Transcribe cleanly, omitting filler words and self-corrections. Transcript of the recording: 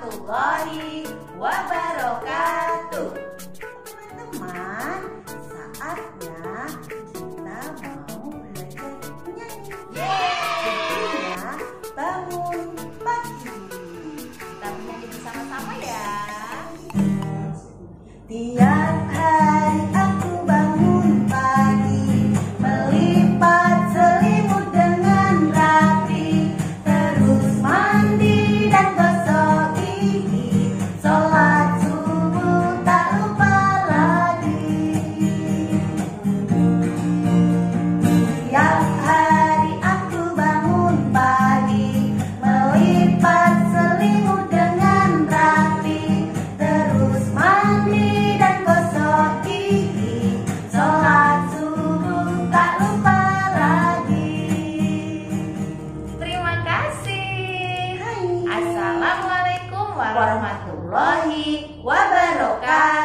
warahmatullahi wabarakatuh. Teman-teman, saatnya kita mau belajar menyanyi. Tentunya bangun pagi. Kita menyanyi bersama-sama ya. Tiap hari aku bangun pagi, melipat selimut dengan rapi, terus mandi dan gosok gigi, sholat subuh tak lupa lagi. Tiap hari aku bangun pagi, melipat selimut dengan rapi, terus mandi dan gosok gigi, sholat subuh tak lupa lagi. Terima kasih. Hai. Assalamualaikum warahmatullahi Warahmatullahi wabarakatuh.